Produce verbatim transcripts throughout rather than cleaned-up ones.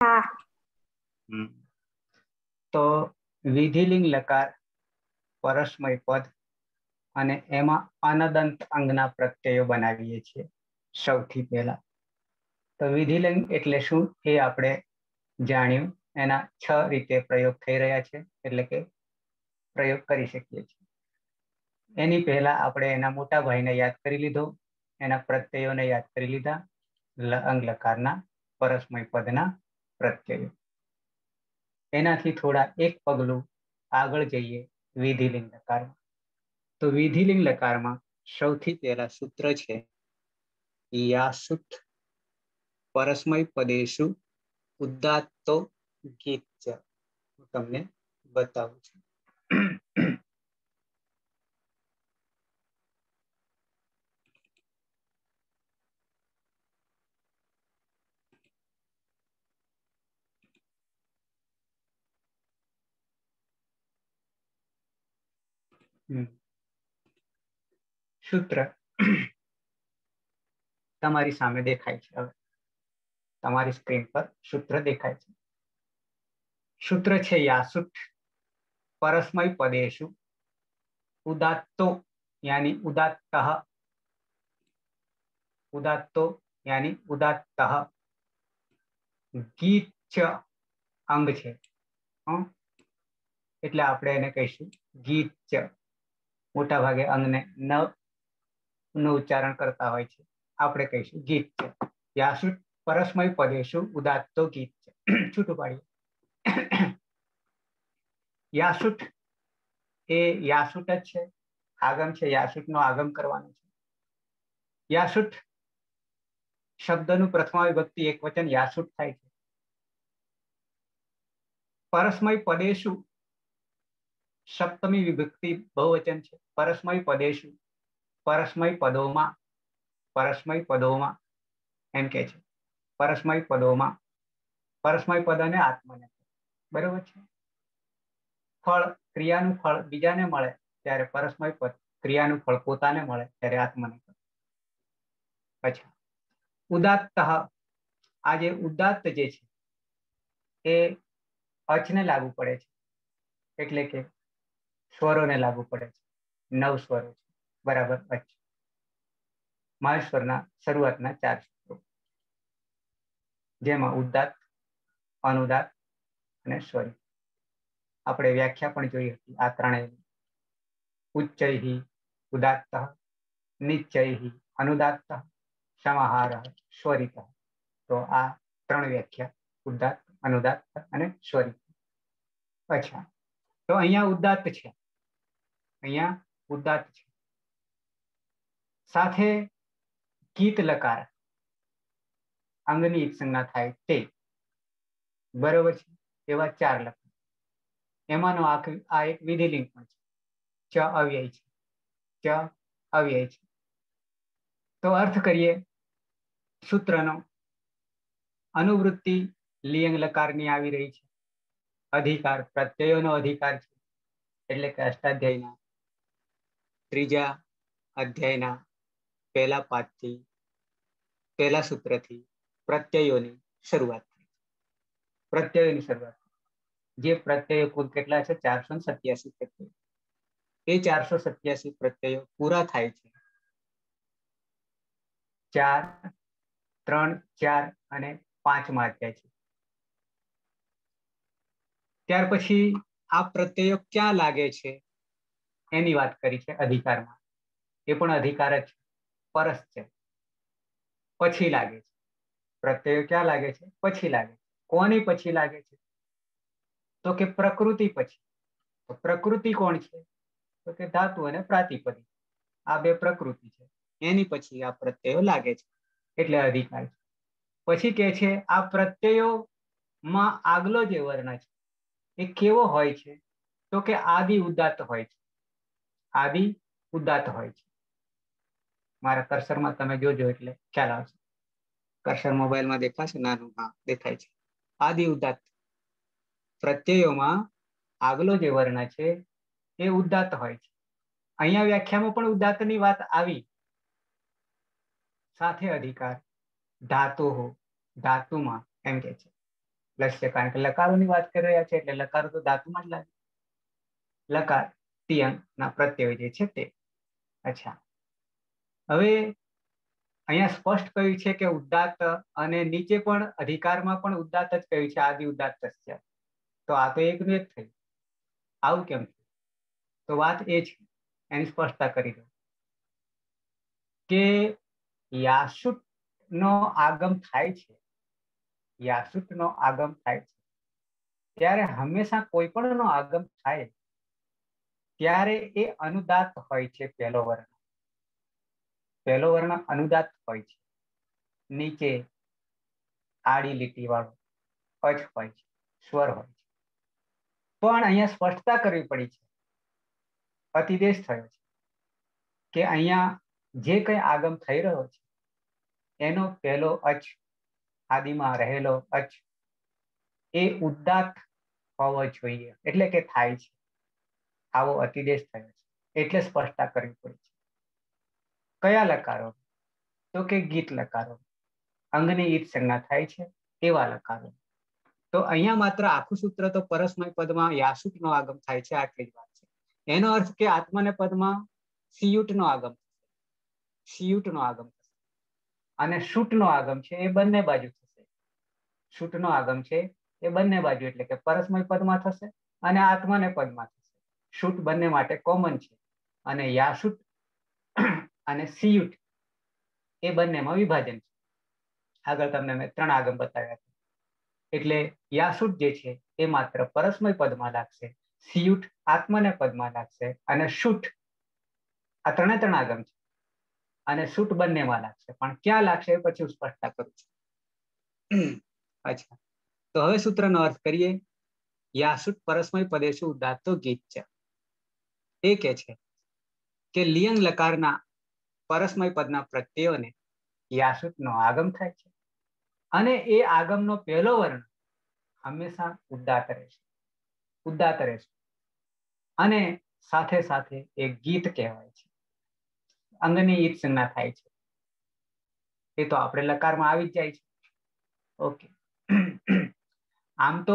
હા. હમ તો વિધિલિંગ લકાર પરસ્મય પદ અને એમાં અનદંત અંગના પ્રત્યયો બનાવીએ છીએ સૌથી પહેલા. તો વિધિલિંગ એટલે શું એ આપણે જાણ્યું. એના છ રીતે પ્રયોગ થઈ રહ્યા છે, એટલે કે પ્રયોગ કરી શકીએ છીએ. એની પહેલા આપણે એના મોટા ભાઈને યાદ કરી લીધો, એના પ્રત્યયોને યાદ કરી લીધા, અંગ લકારના પરસ્મય પદના પ્રત્યયો. એનાથી થોડા એક પગલું આગળ જઈએ વિધિલિંગ લકારમાં. તો વિધિલિંગ લકારમાં સૌથી પહેલા સૂત્ર છે યાસુટ પરસ્મય પદેશુ ઉદાત્તો ગીત. હું તમને બતાવું છું. સૂત્ર તમારી સામે દેખાય છે. હવે તમારી સ્ક્રીન પર સૂત્ર દેખાય છે. સૂત્ર છે યાસુટ પરસ્મય પદેશુ ઉદાત્તો यानी उदात्तः उदात्तो यानी उदात्तः गीत अंग છે એટલે આપણે એને કહીશું ગીત. મોટા ભાગે અંગને ન નું ઉચ્ચારણ કરતા હોય છે, આપણે કહીશું ગીત. યાસુટ પરસ્મય પદેશુ ઉદાત્તો ગીત. છૂટું પાડીએ. યાસુટ એ યાસુટ જ છે, આગમ છે. યાસુટ નો આગમ કરવાનો છે. યાસુટ શબ્દનું પ્રથમા વિભક્તિ એક વચન યાસુટ થાય છે. પરસ્મય પદેશુ સપ્તમી વિભક્તિ બહુવચન છે. પરસ્મય પદેશુ પરસ્મય પદોમાં, પરસ્મય પદોમાં એમ કે છે. પરસ્મય પદોમાં પરસ્મય પદ અને આત્મને, બરોબર છે. ફળ ક્રિયાનું ફળ બીજાને મળે ત્યારે પરસ્મય પદ, ક્રિયાનું ફળ પોતાને મળે ત્યારે આત્મને. અચ્છા, ઉદાત્ત આ જે ઉદાત્ત જે છે એ અચને લાગુ પડે છે, એટલે કે સ્વરોને લાગુ પડે છે. નવ સ્વરો છે, બરાબર. અચ મહેશ્વરના શરૂઆતના ચાર સૂત્રો, જેમાં ઉદાત્ત, અનુદાત્ત અને સ્વરી. આપણે વ્યાખ્યા પણ જોઈ હતી આ ત્રણેય. ઉચ્ચૈઃ ઉદાત્ત, નિશ્ચૈઃ અનુદાત્ત, સમાહાર સ્વરિત. તો આ ત્રણ વ્યાખ્યા ઉદાત્ત, અનુદાત્ત અને સ્વરિત. અચ્છા, તો અહીંયા ઉદાત્ત છે, અહીંયા ઉદાત્ત છે. સાથે ગીત લકાર અંગની સંજ્ઞા થાય તે, બરોબર છે. એવા ચાર લકાર. એમાંનો આ એક વિધિલિંગ પણ છે. ચ અવ્યય છે, ચ અવ્યય છે. તો અર્થ કરીએ સૂત્રનો. અનુવૃત્તિ લિયંગ લકારની આવી રહી છે. અધિકાર પ્રત્યયોનો અધિકાર છે, એટલે કે અષ્ટાધ્યાયના ત્રીજા અધ્યાયના પહેલા પાઠથી, પહેલા સૂત્રથી પ્રત્યયોની શરૂઆત થઈ. પ્રત્યયોની શરૂઆત, જે પ્રત્યયો કુલ કેટલા છે? ચારસો સત્યાસી પ્રત્યયો. એ ચારસો સત્યાસી પ્રત્યયો પૂરા થાય છે ચાર, ત્રણ, ચાર અને પાંચમા અધ્યાય છે. ત્યાર પછી આ પ્રત્યયો ક્યાં લાગે છે એની વાત કરી છે અધિકારમાં. એ પણ અધિકાર જ પરસ છે, પછી લાગે છે. પ્રત્યયો ક્યાં લાગે છે? પછી લાગે છે. કોની પછી લાગે છે? તો કે પ્રકૃતિ પછી. તો પ્રકૃતિ કોણ છે? તો કે ધાતુ અને પ્રાતિપદિક, આ બે પ્રકૃતિ છે. એની પછી આ પ્રત્યયો લાગે છે, એટલે અધિકાર છે. પછી કે છે આ પ્રત્યયો માં આગલો જે વર્ણ છે એ કેવો હોય છે? તો કે આદિ ઉદાત્ત હોય છે. આદિ ઉદાત્ત હોય છે. મારા કર્સરમાં તમે જોજો એટલે ખ્યાલ આવશે. કર્સર મોબાઈલમાં દેખાશે નાનું? હા, દેખાય છે. આદિ ઉદાત્ત પ્રત્યયોમાં આગલો જે વર્ણ છે એ ઉદાત્ત હોય છે. અહીંયા વ્યાખ્યામાં પણ ઉદાત્તની વાત આવી. સાથે અધિકાર ધાતુ હો, ધાતુમાં એમ કે છે. પ્લસ છે, કારણ કે લકારોની વાત કરી રહ્યા છે એટલે લકારો તો ધાતુમાં જ લાગે. લકાર તિયંગ ના પ્રત્યય જે છે તે. અચ્છા, હવે અહીંયા સ્પષ્ટ કહ્યું છે કે ઉદાત્ત, અને નીચે પણ અધિકારમાં પણ ઉદાત્ત જ કહ્યું છે, આદિ ઉદાત્ત છે. તો આ તો એકનું એક થયું. આવું કેમ થયું? તો વાત એ છે, એની સ્પષ્ટતા કરી દો કે યાસુટ નો આગમ થાય છે, યાસુટ નો આગમ થાય છે ત્યારે હંમેશા કોઈ પણ નો આગમ થાય ત્યારે એ અનુદાત્ત હોય છે. પહેલો વર્ણ પહેલો વર્ણ અનુદાત્ત હોય છે. નીચે આડી લીટી વાળો અચ હોય છે, સ્વર હોય છે. પણ અહીંયા સ્પષ્ટતા કરવી પડી છે, અતિદેશ થયો છે કે અહીંયા જે કઈ આગમ થઈ રહ્યો છે એનો પહેલો અચ, આદિમાં રહેલો અચ, એ ઉદાત્ત હોવો જોઈએ, એટલે કે થાય છે. આવો અતિદેશ થયો છે એટલે સ્પષ્ટતા કરવી પડી છે. કયા લકારો? તો કે ગીત લકારો, અંગની ઈત સંજ્ઞા થાય છે એવા લકારો. તો અહીંયા માત્ર આખું સૂત્ર તો પરસ્મય પદમાં યાસુટ નો આગમ થાય છે, આટલી જ વાત છે. એનો અર્થ કે આત્મને પદમાં સિયુટ નો આગમ થશે, સિયુટ નો આગમ થશે, અને શુટ નો આગમ છે એ બંને બાજુ થશે. શુટ નો આગમ છે એ બંને બાજુ, એટલે કે પરસ્મય પદમાં થશે અને આત્મને પદમાં થશે. શુટ બંને માટે કોમન છે, અને યાસુટ અને સિયુટ એ બંનેમાં વિભાજન છે. આગળ તમને મેં ત્રણ આગમ બતાવ્યા છે. એટલે યાસુટ જે છે એ માત્ર પરસ્મય પદમાં લાગશે, સિયુટ આત્મને પદમાં લાગશે, અને શુટ આ ત્રણે ત્રણ આગમ છે અને શુટ બંનેમાં લાગશે. પણ ક્યાં લાગશે એ પછી હું સ્પષ્ટતા કરું છું. અચ્છા, તો હવે સૂત્રનો અર્થ કરીએ. યાસુટ પરસ્મય પદેશુ ઉદાત્તો ગીત છે. એ કે છે કે લિયંગ લકારના પરસ્મય પદના પ્રત્યયોને યાસુટ નો આગમ થાય છે, અને એ આગમનો પહેલો વર્ણ હંમેશા ઉદાત્ત રહેશે, ઉદાત્ત રહેશે. અને સાથે સાથે એક ગીત કહેવાય છે, અંગની ઈત સંજ્ઞા થાય છે. એ તો આપણે લકારમાં આવી જ જાય છે. ઓકે, આમ તો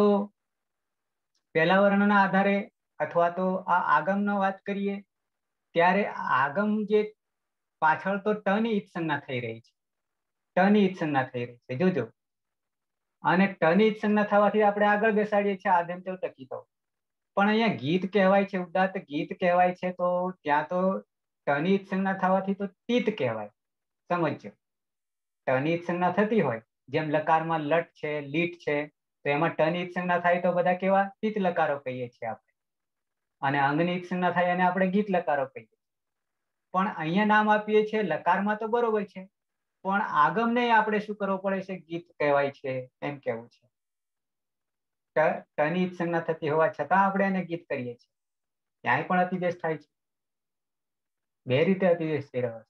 પહેલા વર્ણના આધારે અથવા તો આ આગમનો વાત કરીએ ત્યારે આગમ જે પાછળ તો ટ ની ઈત સંજ્ઞા થઈ રહી છે, ટ ની ઈત સંજ્ઞા થઈ રહી છે, જોજો. અને ટ ની ઈત સંજ્ઞા થવાથી આપણે આગળ બેસાડીએ છીએ આધેમ તેવ ટકી તો. પણ અહીંયા ગીત કહેવાય છે, ઉદાત્ત ગીત કહેવાય છે, તો ત્યાં તો ટ ની ઈત સંજ્ઞા થવાથી તો તીત કહેવાય. સમજજો, ટ ની ઈત સંજ્ઞા થતી હોય, જેમ લકારમાં લટ છે, લીટ છે, તો એમાં ટ ની ઈત સંજ્ઞા થાય તો બધા કેવા તીત લકારો કહીએ છીએ આપણે. અને અંગની ઈત સંજ્ઞા થાય અને આપણે ગીત લકારો કહીએ. પણ અહીંયા નામ આપીએ છીએ લકારમાં તો બરોબર છે, પણ આગમને આપણે શું કરવો પડે છે? ગીત કહેવાય છે એમ કેવું છે. ટ ની ઈત સંજ્ઞા થતી હોવા છતાં આપણે એને ગીત કરીએ છીએ. ત્યાંય પણ અતિદેશ થાય છે. બે રીતે અતિદેશ થઈ રહ્યો છે.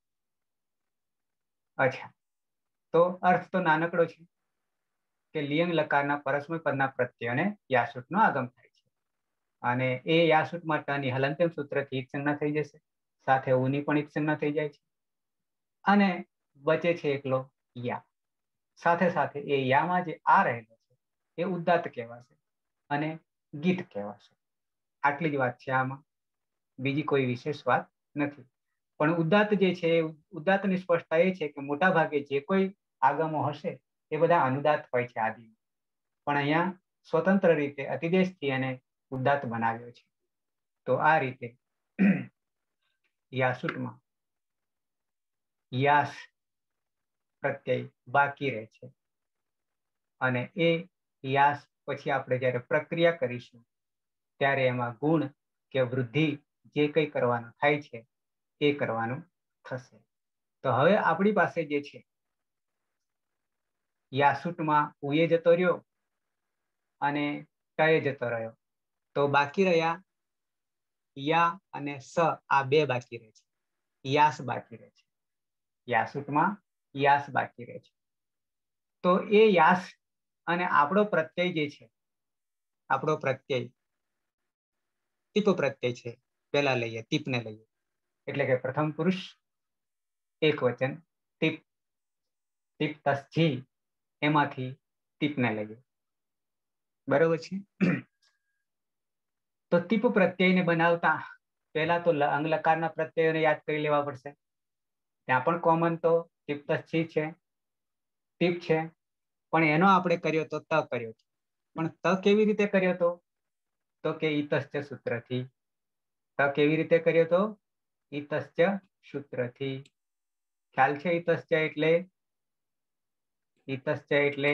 અચ્છા, તો અર્થ તો નાનકડો છે કે લિયંગ લકારના પરસ્મય પદના પ્રત્યયોને યાસુટ નો આગમ થાય છે, અને એ યાસુટમાં ટ ની હલંતમ સૂત્રથી ઈત સંજ્ઞા થઈ જશે, સાથે ઉની પણ ઈત સંજ્ઞા થઈ જાય છે, અને બચે છે એકલો યા. સાથે સાથે એ યામાં જે આ રહેલો છે એ ઉદાત્ત કહેવાશે અને ગીત કહેવાશે. આટલી જ વાત છે આમાં, બીજી કોઈ વિશેષ વાત નથી. પણ ઉદાત્ત જે છે, ઉદાત્તની સ્પષ્ટતા એ છે કે મોટા ભાગે જે કોઈ આગમો હશે એ બધા અનુદાત્ત હોય છે આદિ. પણ અહીંયા સ્વતંત્ર રીતે અતિદેશથી એને ઉદાત્ત બનાવ્યો છે. તો આ રીતે યાસુટમાં યાસ પ્રત્યય બાકી રહે છે, અને એ યાસ પછી આપણે જ્યારે પ્રક્રિયા કરીશું ત્યારે એમાં ગુણ કે વૃદ્ધિ જે કંઈ કરવાનું થાય છે એ કરવાનું થશે. તો હવે આપણી પાસે જે છે યાસુટમાં ઉએ જતો રહ્યો અને ટય જતો રહ્યો, તો બાકી રહ્યા યા અને સ. આ બે બાકી રહે છે, યાસ બાકી રહે છે. યાસુટમાં યાસ બાકી રહે છે. તો એ યાસ અને આપણો પ્રત્યય જે છે, આપણો પ્રત્યય ટીપ પ્રત્યય છે, પેલા લઈએ ટીપને લઈએ, એટલે કે પ્રથમ પુરુષ એક વચન ટીપ, ટીપ તસ્જી, એમાંથી ટીપને લઈએ. બરોબર છે. તો ટીપ પ્રત્યયને બનાવતા પહેલા તો અંગ લકારના પ્રત્યયોને યાદ કરી લેવા પડશે. ત્યાં પણ કોમન તો ટીપ છે, ટીપ છે, પણ એનો આપણે કર્યો તો ત કર્યો. પણ ત કેવી રીતે કર્યો તો તો કે ઈતશ્ચ સૂત્રથી. ત કેવી રીતે કર્યો તો ઈતશ્ચ સૂત્રથી. ખ્યાલ છે ઈતશ્ચ એટલે? ઈતશ્ચ એટલે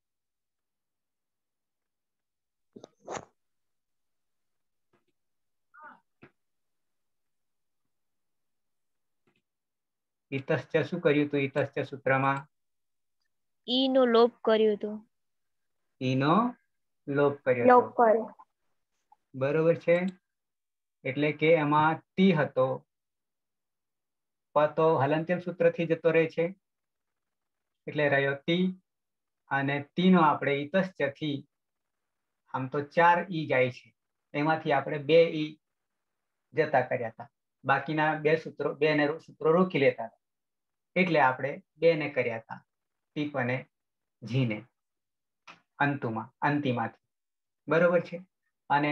ઈતશ્ચ શું કર્યું હતું? ઈતશ્ચ સૂત્રમાં ઈ નો લોપ કર્યો હતો. ઈ નો લોપ કર્યો હતો. બરોબર છે. એટલે કે એમાં તી હતો, પ તો હલંત્યમ સૂત્રથી જતો રહે છે, એટલે રહ્યો તી. અને તી નો આપણે ઈતશ્ચ થી આમ તો ચાર ઈ જાય છે, એમાંથી આપણે બે ઈ જતા કર્યા હતા. બાકીના બે સૂત્રો બે ને સૂત્રો રોકી લેતા હતા, એટલે આપણે બે ને કર્યા હતા, ટીપ અને જીને અંતુમાં અંતિમાંથી. બરોબર છે. અને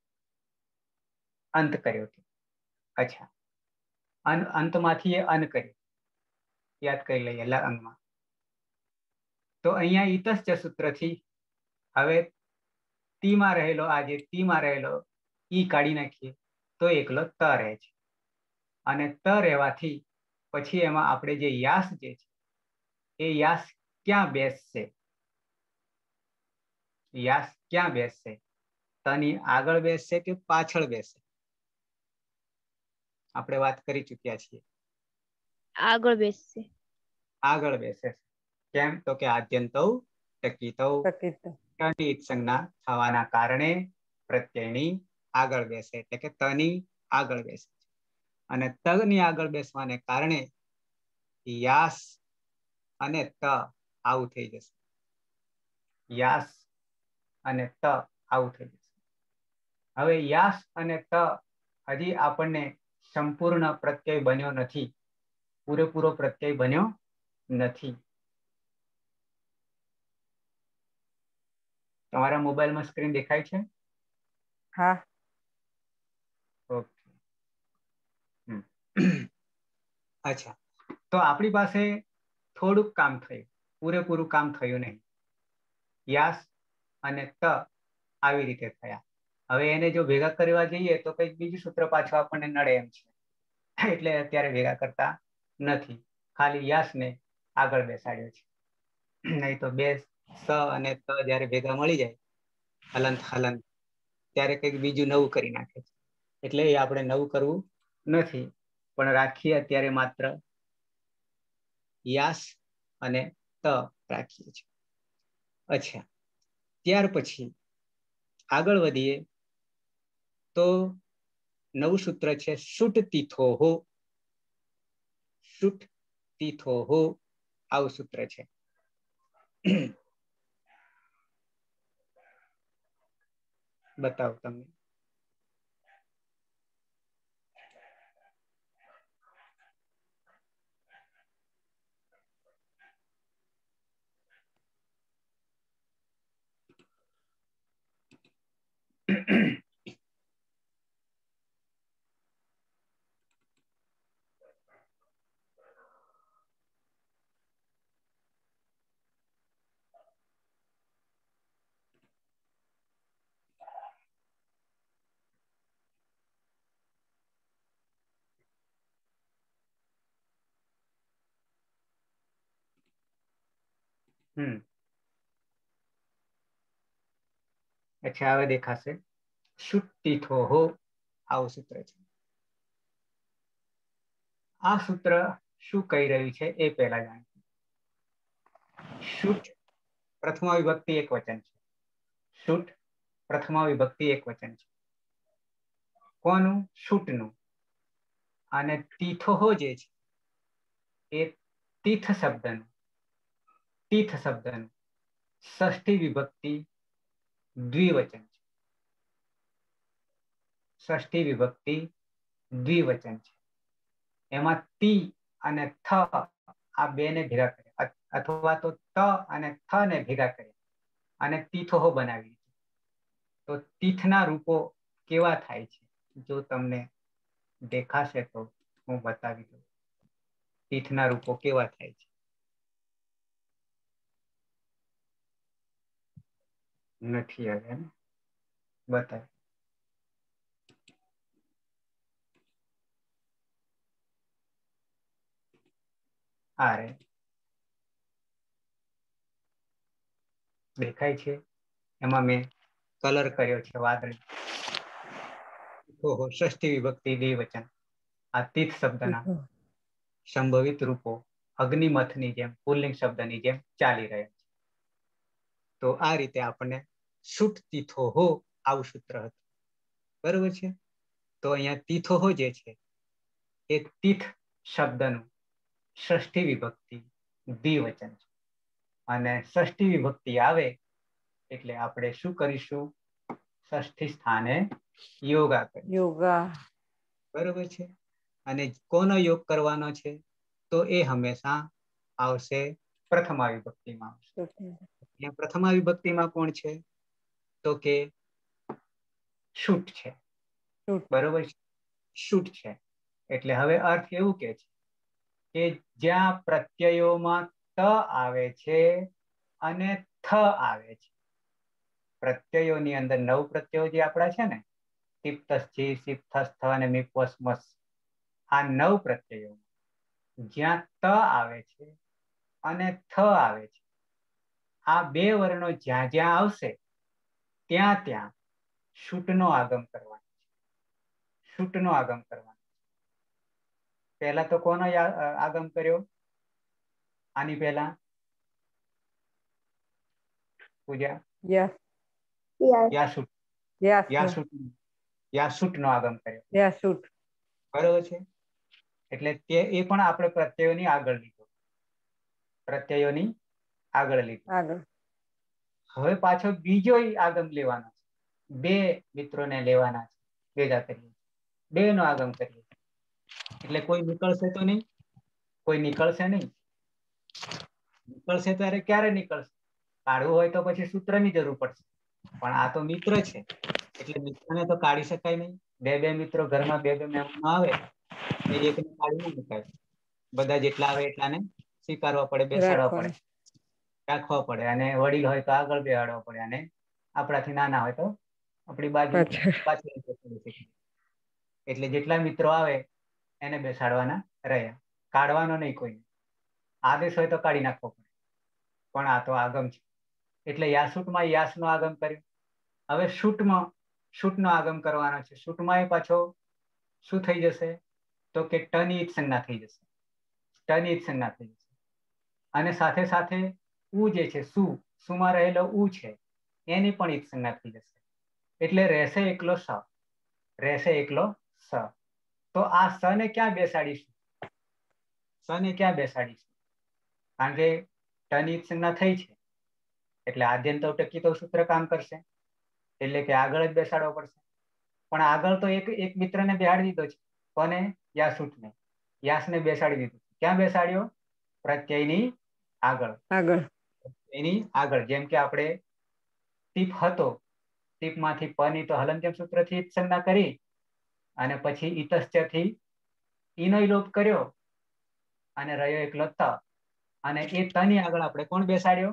અંત કર્યો હતો. અચ્છા, અંતમાંથી અન કર્યો, યાદ કરી લઈએ અંગમાં. તો અહીંયા ઈતશ્ચ સૂત્રથી હવે તીમાં રહેલો આ જે તીમાં રહેલો ઈ કાઢી નાખીએ તો એકલો ત રહે છે. અને ત રહેવાથી પછી એમાં આપણે જે યાસ જે છે એ યાસ ક્યાં બેસશે? યાસ ક્યાં બેસશે? તની આગળ બેસશે કે પાછળ બેસશે? આપણે વાત કરી ચુક્યા છીએ. આગળ બેસશે. આગળ બેસે. કેમ? તો કે આદ્યંતૌ ટકિતૌ સંજ્ઞા થવાના કારણે પ્રત્યયની આગળ બેસે, એટલે કે તની આગળ બેસે. અને તની આગળ બેસવાને કારણે યાસ અને ત આવું થઈ જશે. યાસ અને ત આવું થઈ જશે. હવે યાસ અને ત હજી આપણને સંપૂર્ણ પ્રત્યય બન્યો નથી, પૂરેપૂરો પ્રત્યય બન્યો નથી. તમારા મોબાઈલમાં સ્ક્રીન દેખાય છે? હા. ઓકે. અચ્છા, તો આપણી પાસે થોડુંક કામ થયું, પૂરેપૂરું કામ થયું નહીં. યાસ અને ત આવી રીતે થયા. હવે એને જો ભેગા કરવા જઈએ તો કંઈક બીજું સૂત્ર પાછું આપણને નડે એમ છે, એટલે અત્યારે ભેગા કરતા નથી. ખાલી યાસને આગળ બેસાડ્યો છે. નહીં તો બે સ અને ત જયારે ભેગા મળી જાય હલંત હલંત, ત્યારે કંઈક બીજું નવું કરી નાખે છે. એટલે એ આપણે નવું કરવું નથી, પણ રાખીએ અત્યારે માત્ર યાસ અને ત રાખીએ છીએ. અચ્છા, ત્યાર પછી આગળ વધીએ તો નવું સૂત્ર છે શુટ તીથોહો. શુટ તીથોહો આવું સૂત્ર છે. બતાવો તમે. હમ અચ્છા, હવે દેખાશે. શુટ તીથોહો આવું સૂત્ર છે. આ સૂત્ર શું કહી રહ્યું છે એ પહેલા જાણીએ. શુટ પ્રથમા વિભક્તિ એક વચન છે. શુટ પ્રથમા વિભક્તિ એક વચન છે. કોનું? શુટનું. અને તીથોહો જે છે એ તીથ શબ્દનું તીથ શબ્દનું ષષ્ઠી વિભક્તિ દ્વિવચન છે. ષષ્ઠી વિભક્તિ દ્વિવચન છે. એમાં તી અને થ આ બે ને ભેગા કર્યા, અથવા તો ત અને થ ને ભેગા કર્યા અને તીથોહો બનાવી. તો તીથના રૂપો કેવા થાય છે? જો તમને દેખાશે તો હું બતાવી દઉં. તીથના રૂપો કેવા થાય છે? નથી હવે ને? બતાવી. આ રે દેખાય છે? એમાં મેં કલર કર્યો છે વાદળી. ઓહો, ષષ્ઠી વિભક્તિ દ્વિવચન. આ તીથ શબ્દના સંભવિત રૂપો અગ્નિમથની જેમ, પુલ્લિંગ શબ્દની જેમ ચાલી રહ્યા છે. તો આ રીતે આપણને શુટ તીથો હો આવું સૂત્ર હતું. બરોબર છે? તો અહીંયા તીથો હો જે છે એ તીથ શબ્દનું ષષ્ઠી વિભક્તિ દ્વિવચન છે. અને ષષ્ઠી વિભક્તિ આવે એટલે આપણે શું કરીશું? ષષ્ઠી સ્થાને યોગા કરીશું. યોગા. બરોબર છે? અને કોનો યોગ કરવાનો છે? તો એ હંમેશા આવશે પ્રથમા વિભક્તિમાં આવશે. અહીંયા પ્રથમા વિભક્તિમાં કોણ છે? તો કે શુટ છે. બરોબર છે? શુટ છે. એટલે હવે અર્થ એવું કે છે કે જ્યાં પ્રત્યયોમાં ત આવે છે અને થ આવે છે. પ્રત્યયોની અંદર નવ પ્રત્યયો જે આપણા છે ને, તિપ્તસ્થી, સિપ્તસ્થ અને મિપવસ્મસ, આ નવ પ્રત્યયો જ્યાં ત આવે છે અને થ આવે છે, આ બે વર્ણો જ્યાં જ્યાં આવશે ત્યાં ત્યાં શુટનો આગમ કરવાનો છે. શુટનો આગમ કરવાનો. પહેલા તો કોનો આગમ કર્યો? આની પહેલા પૂજા યાસુટ યાસુટ યાસુટનો આગમ કર્યો. યાસુટ. બરોબર છે? એટલે તે એ પણ આપણે પ્રત્યયોની આગળ લીધો. પ્રત્યયોની આગળ લીધો. આગળ. હવે પાછો બીજો આગમ લેવાનો છે. બે મિત્રોને લેવાના છે. ભેગા કરીએ. બે નો આગમ કરીએ. એટલે કોઈ નીકળશે તો નહીં? કોઈ નીકળશે નહીં. નીકળશે ત્યારે ક્યારે નીકળશે? કાઢવું હોય તો પછી સૂત્રની જરૂર પડશે. પણ આ તો મિત્ર છે એટલે મિત્રને તો કાઢી શકાય નહીં. બે બે મિત્રો ઘરમાં બે બે મહેમાનો આવે એ એકને કાઢી ન મુકાય. બધા જેટલા આવે એટલાને સ્વીકારવા પડે, બેસાડવા પડે, રાખવા પડે. અને વડીલ હોય તો આગળ બેસાડવા પડે, અને આપણાથી નાના હોય તો આપણી બાજુ પાછળ. એટલે જેટલા મિત્રો આવે એને બેસાડવાના રહ્યા, કાઢવાનો નહીં કોઈ. આદેશ હોય તો કાઢી નાખવો પડે, પણ આ તો આગમ છે એટલે યાસુટમાં યાસનો આગમ કર્યો. હવે શુટમાં શુટનો આગમ કરવાનો છે. શુટમાં એ પાછો શું થઈ જશે? તો કે ટની ઈટ સંજ્ઞા થઈ જશે. ટની ઈટ સંજ્ઞા થઈ જશે. અને સાથે સાથે ઉ જે છે, સુ સુમાં રહેલો ઉ છે, એની પણ ઈટ સંજ્ઞા થઈ જશે. એટલે રહેશે એકલો સ. રહેશે એકલો સ. તો આ સ ને ક્યાં બેસાડીશું? સ ને ક્યાં બેસાડીશું? કારણ કે ટની ઈટ સંજ્ઞા થઈ છે એટલે આદ્યંત ટકી તો સૂત્ર કામ કરશે, એટલે કે આગળ જ બેસાડવો પડશે. પણ આગળ તો એક એક મિત્રને બેસાડી દીધો છે. કોને? યાસુટને. યાસને બેસાડી દીધું. ક્યાં બેસાડ્યો? પ્રત્યયની આગળ. આગળ એની આગળ. જેમ કે આપણે ટીપ હતો, ટીપમાંથી પની તો હલંત્યમ સૂત્રથી સંજ્ઞા કરી અને પછી ઈતશ્ચથી ઈનો લોપ કર્યો અને રહ્યો એકલો ત. અને એ તની આગળ આપણે કોણ બેસાડ્યો?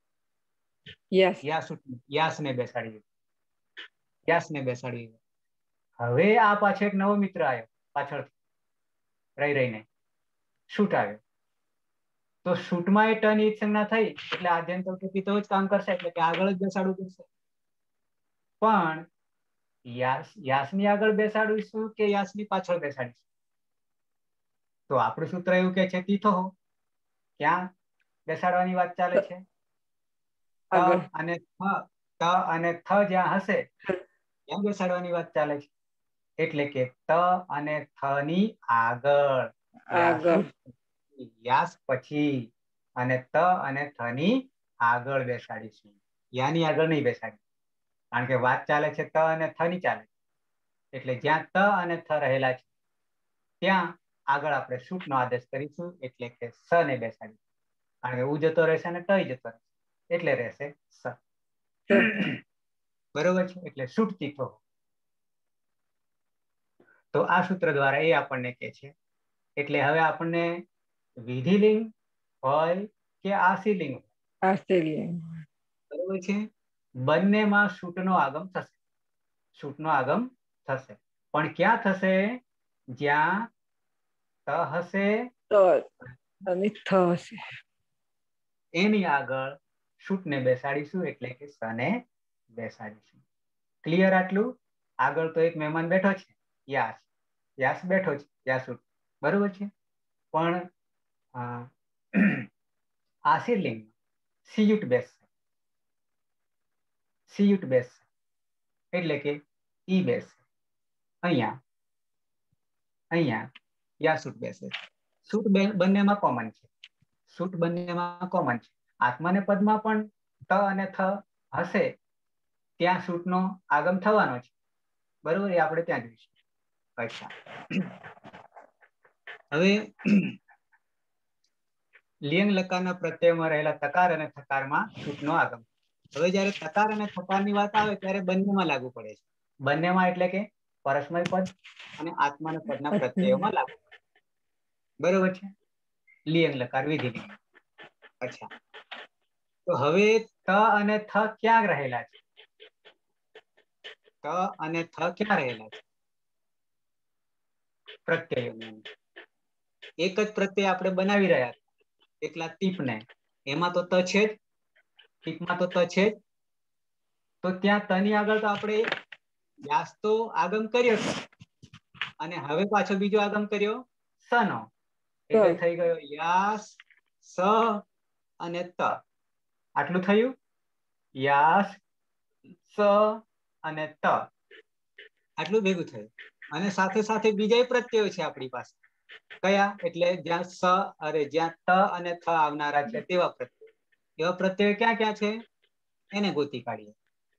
યસ. યાસુટ યાસને બેસાડી દીધો. યાસને બેસાડી દીધો. હવે આ પાછો એક નવો મિત્ર આવ્યો પાછળથી રહી રહીને, શુટ આવ્યો. તો શુટમાં એ ટની ઈટ સંજ્ઞા થઈ એટલે આદ્યંત ટકી તો જ કામ કરશે, એટલે કે આગળ જ બેસાડવું પડશે. પણ યાસ યાસની આગળ બેસાડીશું કે યાસની પાછળ બેસાડીશું? તો આપણું સૂત્ર એવું કે છે તીથો હો. ક્યાં બેસાડવાની વાત ચાલે છે? ત અને થ. ત અને થ જ્યાં હશે ત્યાં બેસાડવાની વાત ચાલે છે. એટલે કે ત અને થ ની આગળ યાસ પછી, અને ત અને થ ની આગળ બેસાડીશું. યાની આગળ નહીં બેસાડી, કારણ કે વાત ચાલે છે ત અને થ ની ચાલે. એટલે જ્યાં ત અને થ રહેલા છે ત્યાં આગળ આપણે શુટનો આદેશ કરીશું, એટલે કે સ ને બેસાડી. કારણ કે ઉ જતો રહેશે અને ટ જતો રહેશે એટલે રહેશે સ. બરોબર છે, એટલે સુટતી થો. તો આ સૂત્ર દ્વારા એ આપણને કહે છે. એટલે હવે આપણને વિધિલિંગ હોય કે આશીલિંગ આશ્ચર્ય બરોબર છે, બંનેમાં સૂટનો આગમ થશે. સૂટનો આગમ થશે, પણ ક્યાં થશે? જ્યાં ત હશે તો અને થ હશે એની આગળ સૂટને બેસાડીશું, એટલે કે સને બેસાડીશું. ક્લિયર આટલું? આગળ તો એક મહેમાન બેઠો છે, યાસ. યાસ બેઠો છે, યાસુટ, બરોબર છે. પણ આશીર્લિંગ સિયુટ બેસશે. સિયુટ બેસશે એટલે કે ઈ બેસશે. અહીંયા અહીંયા યાસુટ બેસે. સૂટ બંનેમાં કોમન છે. સૂટ બંનેમાં કોમન છે. આત્માને પદમાં પણ ત અને થ હશે, ત્યાં સૂટનો આગમ થવાનો છે, બરોબર? એ આપણે ત્યાં જોઈશું. અચ્છા, હવે લિયંગ લકારના પ્રત્યયમાં રહેલા તકાર અને થકારમાં સૂટનો આગમ. હવે જયારે તકાર અને થકારની વાત આવે ત્યારે બંનેમાં લાગુ પડે છે. બંનેમાં એટલે કે પરસ્મય પદ અને આત્માના પદના પ્રત્યયોમાં લાગુ પડે, બરોબર છે? લિયંગ લકાર વિધિલિંગ. અચ્છા, તો હવે ત અને થ ક્યાં રહેલા છે? ત અને થ ક્યાં રહેલા છે? પ્રત્યયોની એક જ પ્રત્યય આપણે બનાવી રહ્યા હતા, એકલા ટીપને. એમાં તો ત છે જ, ટીપમાં તો ત છે જ. તો ત્યાં તની આગળ તો આપણે યાસ તો આગમ કર્યો છે, અને હવે પાછો બીજો આગમ કર્યો સનો, એટલે થઈ ગયો યાસ, સ અને ત. આટલું થયું. યાસ, સ અને ત, આટલું ભેગું થયું. અને સાથે સાથે બીજા પ્રત્યયો છે આપણી પાસે. કયા? એટલે જ્યાં સ અરે જ્યાં ત અને થ આવનારા છે તેવા પ્રત્યયો. એવા પ્રત્યયો ક્યાં ક્યાં છે એને ગોતી કાઢીએ.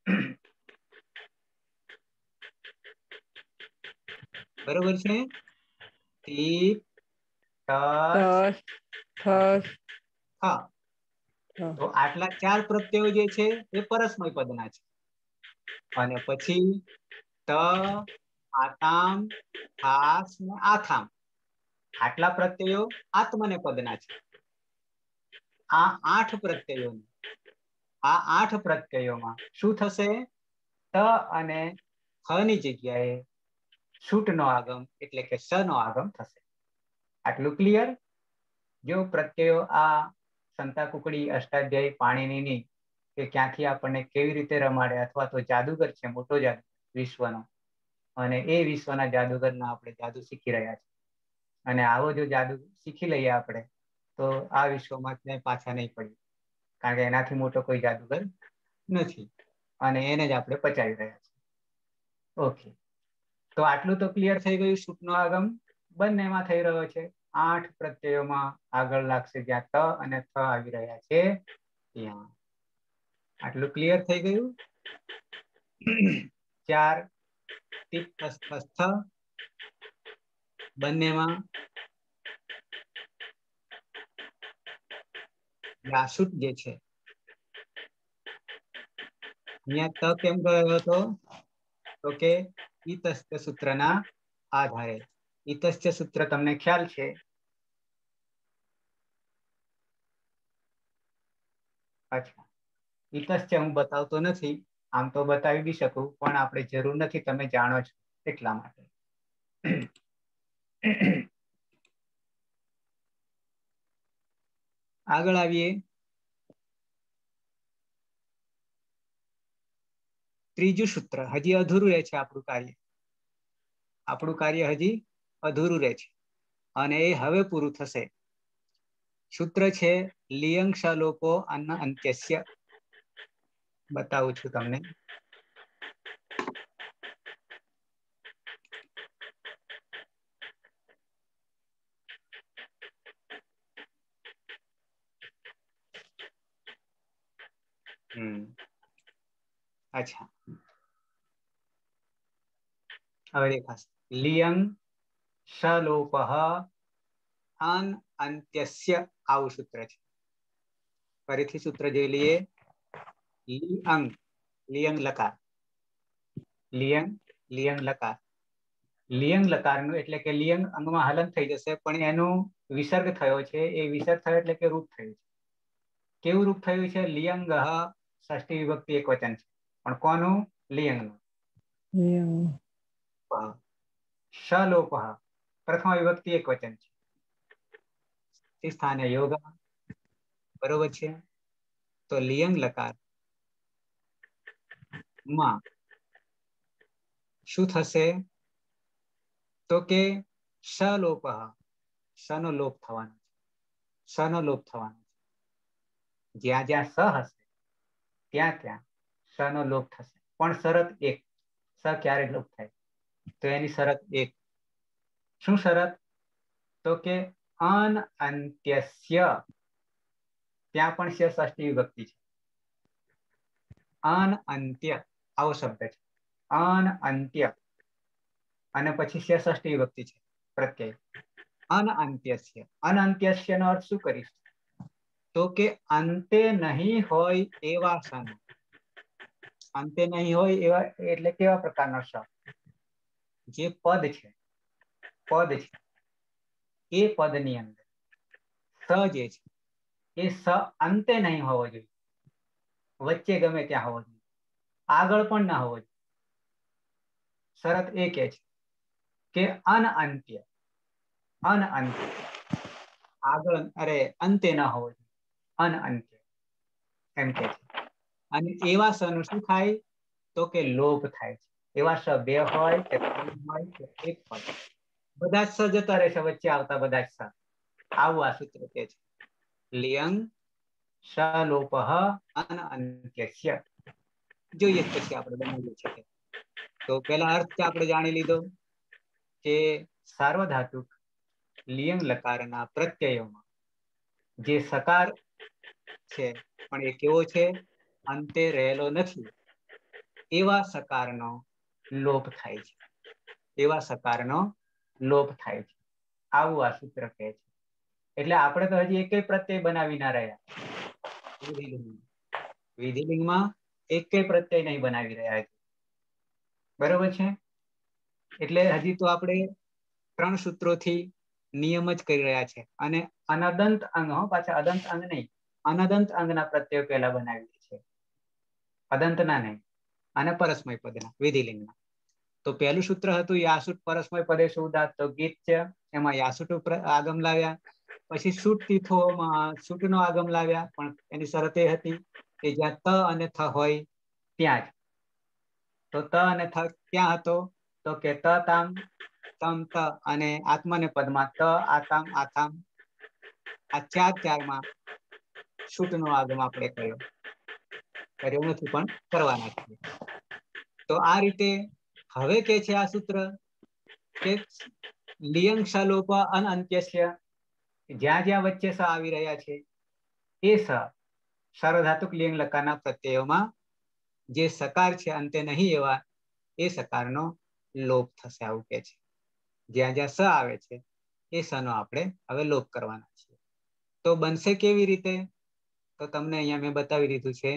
બરોબર છે? ટીપ, ટચ, હા. તો આટલા ચાર પ્રત્યયો જે છે એ પરસ્મય પદના છે. અને પછી ત, આતામ, થાસ ને આથામ, આટલા પ્રત્યયો આત્મને પદના છે. આ આઠ પ્રત્યયો આ આઠ પ્રત્યયોમાં શું થશે? ત અને હ ની જગ્યાએ સૂટનો આગમ એટલે કે સ નો આગમ થશે. આટલું ક્લિયર? જો પ્રત્યયો આ સંતા કુકડી, અષ્ટાધ્યાયી, પાણીનીની કે ક્યાંથી આપણને કેવી રીતે રમાડે, અથવા તો જાદુગર છે મોટો જાદુ વિશ્વનો, અને એ વિશ્વના જાદુગરના આપણે જાદુ શીખી રહ્યા છીએ. અને આવો જો જાદુ શીખી લઈએ આપણે, તો આ વિશ્વમાં ક્યાંય પાછા નહીં પડીએ, કારણ કે એનાથી મોટો કોઈ જાદુગર નથી, અને એને જ આપણે પચાવી રહ્યા છીએ. ઓકે, તો આટલું તો ક્લિયર થઈ ગયું. સૂટનો આગમ બંનેમાં થઈ રહ્યો છે. આઠ પ્રત્યયોમાં આગળ લાગશે જ્યાં ત અને થ આવી રહ્યા છે ત્યાં. આટલું ક્લિયર થઈ ગયું. ચાર ટીપ થ બંનેમાં યાસુટ જે છે, અહીંયા ત કેમ ગયો હતો? તો કે ઈતસ્ય સૂત્રના આધારે. ઈતસ્ય સૂત્ર તમને ખ્યાલ છે? અચ્છા, ઈતસ્ય હું બતાવતો નથી, આમ તો બતાવી બી શકું, પણ આપણે જરૂર નથી, તમે જાણો છો એટલા માટે. આગળ આવીએ. ત્રીજું સૂત્ર હજી અધૂરું રહે છે. આપણું કાર્ય આપણું કાર્ય હજી અધૂરું રહે છે, અને એ હવે પૂરું થશે. સૂત્ર છે લિયંગ શલોપો અન્ન અંત્યસ્ય. બતાવું છું તમને. હમ અચ્છા, હવે દેખાશે. લિયંગ શલોપ અન અંત્યસ્ય, આવું સૂત્ર છે. ફરીથી સૂત્ર જોઈ લઈએ. લિયંગ લિયંગ લકાર લિયંગ લિયંગ લકાર લિયંગ લકારનું એટલે કે લિયંગ અંગમાં હલન થઈ જશે, પણ એનું વિસર્ગ થયો છે. એ વિસર્ગ થયો એટલે કે રૂપ થયું છે. કેવું રૂપ થયું છે? લિયંગ ષષ્ઠી વિભક્તિ એક વચન છે, પણ કોનું? લિયંગનું. શલોપ પ્રથમ વિભક્તિ એક વચન છે, સ્થાને યોગ. બરોબર છે. તો લિયંગ લકાર માં શું થશે? તો કે શલોપ, શનો લોપ થવાનો છે. શનો લોપ થવાનો છે. જ્યાં જ્યાં સ હશે ત્યાં ત્યાં શનો લોપ થશે, પણ શરત એક. સ ક્યારે લોપ થાય? તો એની શરત એક. શું શરત? તો કે અન અંત્યસ્ય, ત્યાં પણ સ ષષ્ઠી વિભક્તિ છે. અન અંત્ય આવો શબ્દ છે. અન અંત્ય અને પછી સ ષષ્ઠી વિભક્તિ છે પ્રત્યય. અન અંત્યસ્ય, અન અંત્યસ્ય નો અર્થ શું કરીશ? તો કે અંતે નહીં હોય એવા સનો. અંતે નહીં હોય એવા એટલે કેવા પ્રકારનો સ? જે પદ છે, પદ છે એ પદની અંદર સ જે છે એ સ અંતે નહીં હોવો જોઈએ, વચ્ચે ગમે ત્યાં હોવો જોઈએ, આગળ પણ ના હોવો જોઈએ. શરત એ કે છે કે અન અંત્ય, અન અંત્ય આગળ અરે અંતે ના હોવો જોઈએ, અન અંત્ય એમ કે છે. અને એવા સ નું શું થાય? તો કે લોપ થાય છે. એવા સ બે હોય કે ત્રણ હોય કે એક હોય, બધા જ સ જતા રહેશે વચ્ચે આવતા બધા જ સ. આવું આ સૂત્ર કે છે. લિયંગ શલોપ અન અંત્યસ્ય. જોઈએ પછી આપણે બનાવીએ છીએ. તો પેલા અર્થ આપણે જાણી લીધો કે સાર્વધાતુક લિયંગ લકારના પ્રત્યયોમાં જે સકાર છે, પણ એ કેવો છે? અંતે રહેલો નથી. એવા સકારનો લોપ થાય છે. એવા સકારનો લોપ થાય છે. આવું આ સૂત્ર કહે છે. એટલે આપણે તો હજી એક પ્રત્યય બનાવી ના રહ્યા. વિધિલિંગમાં એક પ્રત્યય નહીં બનાવી રહ્યા. બરોબર છે. એટલે હજી તો આપણે ત્રણ સૂત્રોથી નિયમ જ કરી રહ્યા છે. અને અનદંત અંગ, હો પાછા અદંત અંગ નહીં, અનદંત અંગના પ્રત્યયો પહેલા બનાવીએ છીએ, અદંત ના નહીં. અને પરસ્મય પદના વિધિલિંગના. તો પહેલું સૂત્ર હતું યાસુટ પરસ્મય પદેશુ ઉદાત્ત, તો ગીત છે એમાં યાસુટ આગમ લાવ્યા. પછી સૂટ તીથોમાં સૂટ નો આગમ લાવ્યા, પણ એની શરત એ હતી કે જ્યાં ત અને થ હોય ત્યાં જ. તો ત અને થ ક્યાં હતો? તો કે ત તામ તમ ત અને આત્મને પદમાં ત આતામ આથામ, આ ચાર ચારમાં સૂટ નો આગમ આપણે કર્યો. કર્યો નથી પણ કરવાના છીએ. તો આ રીતે હવે કે છે આ સૂત્ર કે લિયંગ શલોપ અન અંત્યસ્ય, જ્યાં જ્યાં વચ્ચે સ આવી રહ્યા છે એ સ સાર્વધાતુક લિયંગ લકારના પ્રત્યયોમાં જે સકાર છે અંતે નહીં એવા, એ સકારનો લોપ થશે. આવું કે છે. જ્યાં જ્યાં સ આવે છે એ સ નો આપણે હવે લોપ કરવાના છીએ. તો બનશે કેવી રીતે? તો તમને અહીંયા મેં બતાવી દીધું છે.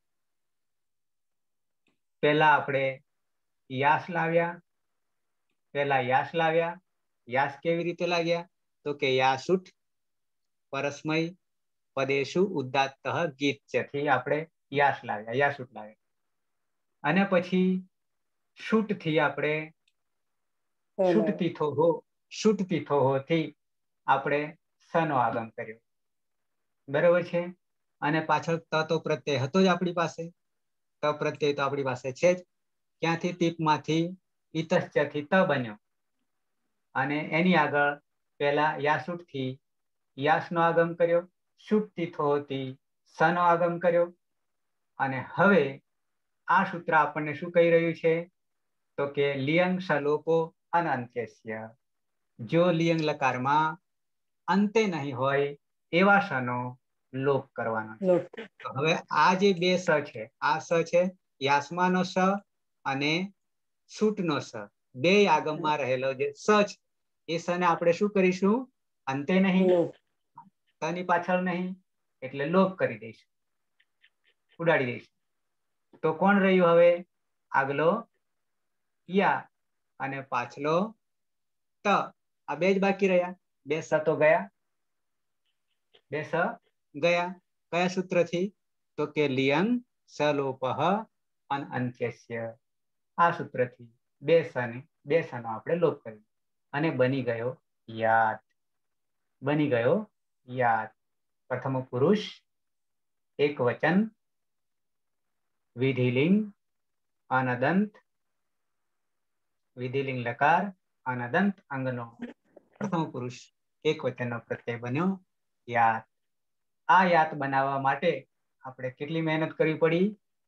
પેલા આપણે યાસ લાવ્યા, પેલા યાસ લાવ્યા. યાસ કેવી રીતે લાગ્યા? તો કે યાસુટ પરસ્મય પદેશુ ઉદાત્ત ગીત છે થી આપણે યાસ લાવ્યા, યાસુટ લાવ્યા. અને પછી શૂટ થી આપણે શુટ તીથો હો, શુટ તીથો હો થી આપણે સ નો આગમ કર્યો. બરોબર છે. અને પાછળ ત તો પ્રત્યય હતો જ આપણી પાસે. ત પ્રત્યય તો આપણી પાસે છે જ. ક્યાંથી? ટીપમાંથી ઈતશ્ચથી ત બન્યો. અને એની આગળ પેલા યાસુટ થી યાસ નો આગમ કર્યો, શુટ તીથો થી સ નો આગમ કર્યો. અને હવે આ સૂત્ર આપણને શું કહી રહ્યું છે? તો કે લિયંગ શલોપો અનંત્યસ્ય, જો લિયંગ લકારમાં અંતે નહીં હોય એવા સનો લોપ કરવાનો છે. તો હવે આ જે બે સ છે, આ સ છે યાસમા નો સ અને સૂટ નો સ, બે આગમમાં રહેલો જે સ છે એ સ ને આપણે શું કરીશું? અંતે નહીં, તની પાછળ નહીં, એટલે લોપ કરી દઈશું, ઉડાડી દઈશું. તો કોણ રહ્યું હવે આગલો? યા અને પાછલો ત. આ બે જ બાકી રહ્યા. બે સ તો ગયા, બે સ ગયા. કયા સૂત્રથી? તો કે લિયંગ સલોપહ અન અંત્યસ્ય. આ સૂત્રથી બે સ ને બે સ નો આપણે લોપ કર્યો અને બની ગયો યાત. બની ગયો યાત. પ્રથમ પુરુષ એક વચન વિધિલિંગ અનદંત વિધિલિંગ લકાર અનદંત અંગનો પ્રથમ પુરુષ એક વચનનો પ્રત્યય બન્યો યાત. આ યાત બનાવવા માટે આપણે કેટલી મહેનત કરવી પડી?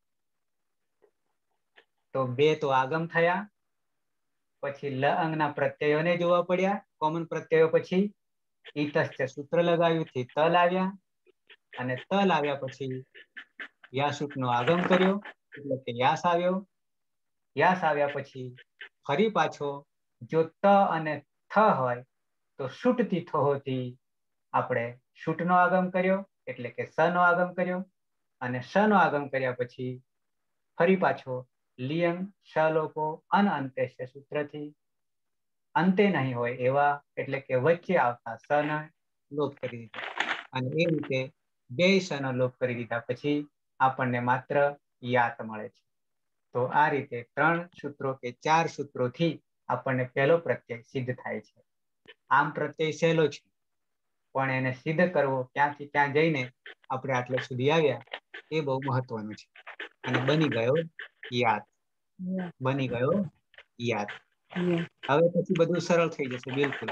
તો બે તો આગમ થયા, પછી લ અંગના પ્રત્યયોને જોવા પડ્યા, કોમન પ્રત્યયો. પછી ઈતશ્ચ સૂત્ર લગાવ્યું થી ત લાવ્યા, અને ત લાવ્યા પછી યાસુટ નો આગમ કર્યો એટલે કે યાસ આવ્યો. યાસ આવ્યા પછી ફરી પાછો જો ત અને થ હોય તો શુટથી થોથી આપણે શુટ નો આગમ કર્યો એટલે કે સ નો આગમ કર્યો, અને સ નો આગમ કર્યા પછી ફરી પાછો લિયંગ શલોપો અન અંત્યસ્ય સૂત્રથી અંતે નહીં હોય એવા એટલે કે વચ્ચે આવતા સ ને લોપ કરી દીધા. અને એ રીતે બે સ નો લોપ કરી દીધા પછી આપણને માત્ર યાત મળે છે. તો આ રીતે ત્રણ સૂત્રો કે ચાર સૂત્રોથી આપણને પહેલો પ્રત્યય સિદ્ધ થાય છે. આમ પ્રત્યય સહેલો છે, પણ એને સિદ્ધ કરવો ક્યાંથી ક્યાં જઈને આપણે આટલે સુધી આવ્યા એ બહુ મહત્વનું છે. અને બની ગયો યાત. બની ગયો યાત. હવે પછી બધું સરળ થઈ જશે બિલકુલ.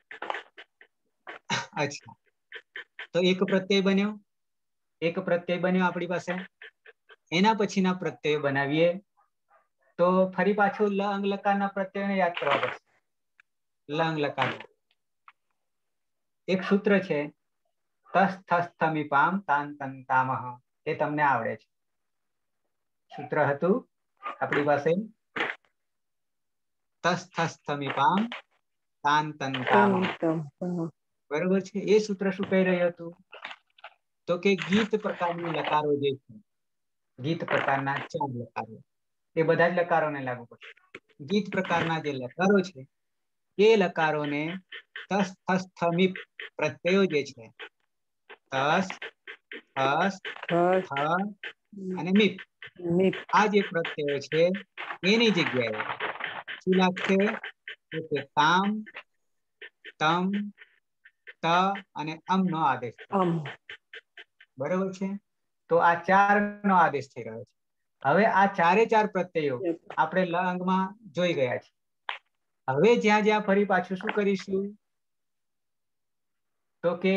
અચ્છા, તો એક પ્રત્યય બન્યો. એક પ્રત્યય બન્યો આપણી પાસે. એના પછીના પ્રત્યય બનાવીએ તો ફરી પાછું લ અંગ લકારના પ્રત્યયને યાદ કરવા પડશે. લ અંગ લકાર એક સૂત્ર છે તસ થસ થમીપામ તાન તન તામહ. એ તમને આવડે છે. સૂત્ર હતું આપણી પાસે તસ થસ થમીપામ તાન તન તામહ. બરોબર છે. એ સૂત્ર શું કહી રહ્યું હતું? તો કે ગીત પ્રકારની લકારો જે છે, ગીત પ્રકારના ચાર લકારો, એ બધા જ લકારોને લાગુ પડશે. ગીત પ્રકારના જે લકારો છે એ લકારોને તસ થસ થમીપ પ્રત્યયો જે છે, તસ થસ થ અને મીપ, આ જે પ્રત્યયો છે એની જગ્યાએ શું લાગશે? તો કે તામ, તમ, ત અને અમ નો આદેશ. બરોબર છે. તો આ ચાર નો આદેશ થઈ રહ્યો છે. હવે આ ચારે ચાર પ્રત્યયો આપણે લ અંગમાં જોઈ ગયા છે. હવે જ્યાં જ્યાં ફરી પાછું શું કરીશું? તો કે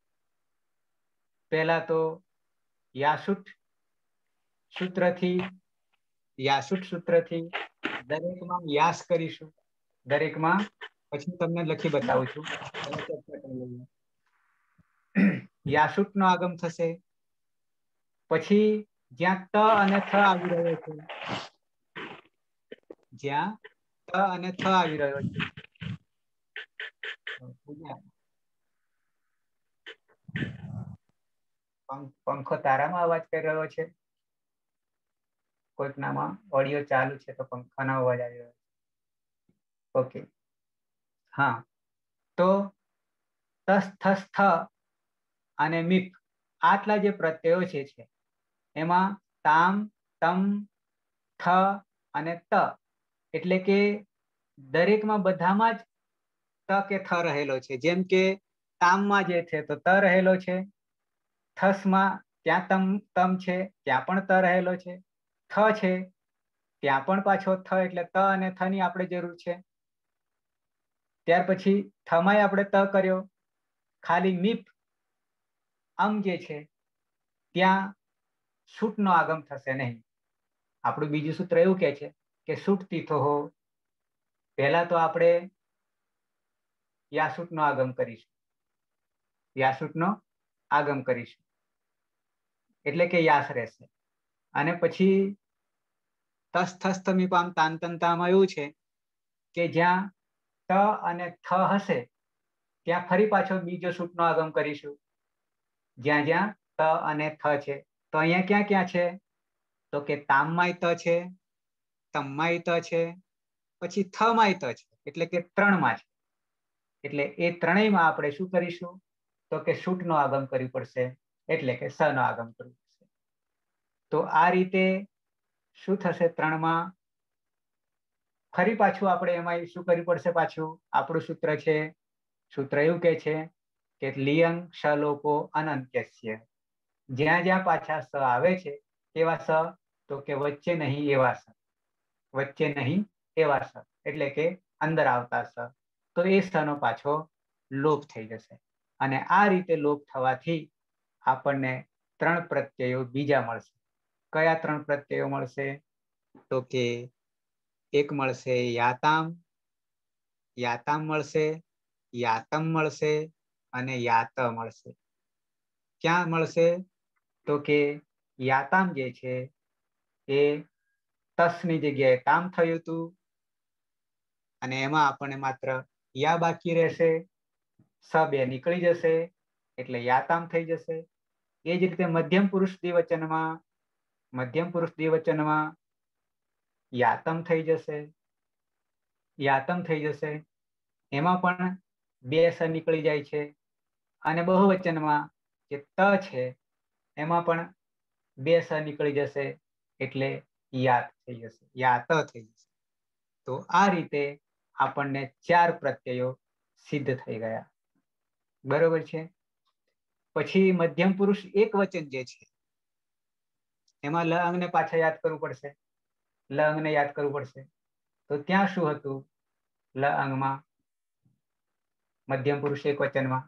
પહેલા તો યાસુટ સૂત્રથી યાસુટ સૂત્રથી દરેકમાં યાસ કરીશું. દરેકમાં પછી તમને લખી બતાવું છું. યાસુટ નો આગમ થશે. પછી જ્યાં ત અને થ આવી રહ્યો છે, જ્યાં ત અને થ આવી રહ્યો છે, પંખો તારામાં અવાજ કરી રહ્યો છે. કોઈક નામાં ઓડિયો ચાલુ છે તો પંખાનો અવાજ આવી રહ્યો છે. ઓકે, હા. તો તસ થસ થ અને મીપ આટલા જે પ્રત્યયો છે છે એમાં તામ, તમ, થ અને ત એટલે કે દરેકમાં બધામાં જ ત કે થ રહેલો છે. જેમ કે તામમાં જે છે તો ત રહેલો છે, થસમાં ત્યાં તમ તમ છે ત્યાં પણ ત રહેલો છે, થ છે ત્યાં પણ પાછો થ એટલે ત અને થ ની આપણે જરૂર છે. ત્યાર પછી થમાય આપણે ત કર્યો. ખાલી મીપ અમ જે છે ત્યાં સૂટ નો આગમ થશે નહીં. આપણું બીજું સૂત્ર એવું કે છે કે સૂટ તીથો હો. પહેલા તો આપણે યાસુટ નો આગમ કરીશું. યાસુટ નો આગમ કરીશું એટલે કે યાસ રહેશે. અને પછી તસ થસ થમીપામ તાન તન તામ એવું છે કે જ્યાં ત અને થ હશે ત્યાં ફરી પાછો બીજો સૂટ નો આગમ કરીશું. જ્યાં જ્યાં ત અને થ છે. તો અહીંયા ક્યાં ક્યાં છે? તો કે તામમાંય ત છે, તમમાંય ત છે, પછી થ માં ત છે, એટલે કે ત્રણમાં છે. એટલે એ ત્રણેયમાં આપણે શું કરીશું તો કે શૂટ નો આગમ કરવું પડશે, એટલે કે સ નો આગમ કરવું પડશે. તો આ રીતે શું થશે? ત્રણમાં ફરી પાછું આપણે એમાં શું કરવું પડશે? પાછું આપણું સૂત્ર છે, સૂત્ર એવું કે છે કે લિયંગ શલોકો અનંત્યસ્ય. જ્યાં જ્યાં પાછા સ આવે છે એવા સ, તો કે વચ્ચે નહીં એવા સ, વચ્ચે નહીં એવા સ એટલે કે અંદર આવતા સ, તો એ સ નો પાછો લોપ થઈ જશે. અને આ રીતે લોપ થવાથી આપણને ત્રણ પ્રત્યયો બીજા મળશે. કયા ત્રણ પ્રત્યયો મળશે? તો કે એક મળશે યાતામ, યાતામ મળશે, યાતમ મળશે અને યાત મળશે. ક્યાં મળશે? તો કે યાતામ જે છે એ તસની જગ્યાએ તામ થયું હતું, અને એમાં આપણને માત્ર યા બાકી રહેશે. સ બે નીકળી જશે એટલે યાતામ થઈ જશે. એ જ રીતે મધ્યમ પુરુષ દ્વિવચનમાં, મધ્યમ પુરુષ દ્વિવચનમાં યાતમ થઈ જશે, યાતમ થઈ જશે. એમાં પણ બે સ નીકળી જાય છે. અને બહુવચનમાં જે ત છે એમાં પણ બે સ નીકળી જશે એટલે યાત થઈ જશે, યાત થઈ જશે. તો આ રીતે આપણને ચાર પ્રત્યયો સિદ્ધ થઈ ગયા. બરોબર છે. પછી મધ્યમ પુરુષ એક વચન જે છે એમાં લ અંગને પાછા યાદ કરવું પડશે, લ અંગને યાદ કરવું પડશે. તો ત્યાં શું હતું? લ અંગમાં મધ્યમ પુરુષ એક વચનમાં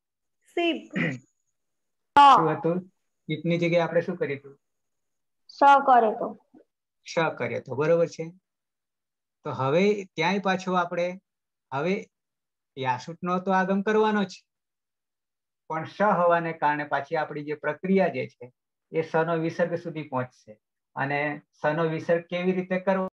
શું હતું? ઈપની જગ્યાએ આપણે શું કર્યું? સ કરે તો ક્ષ કર્યો તો. બરોબર છે. તો હવે ત્યાંય પાછું આપણે હવે યાસુટ નો તો આગમ કરવાનો છે, પણ શ હોવાને કારણે પાછી આપણી જે પ્રક્રિયા જે છે એ સ નો વિસર્ગ સુધી પહોંચશે. અને સ નો વિસર્ગ કેવી રીતે કરવો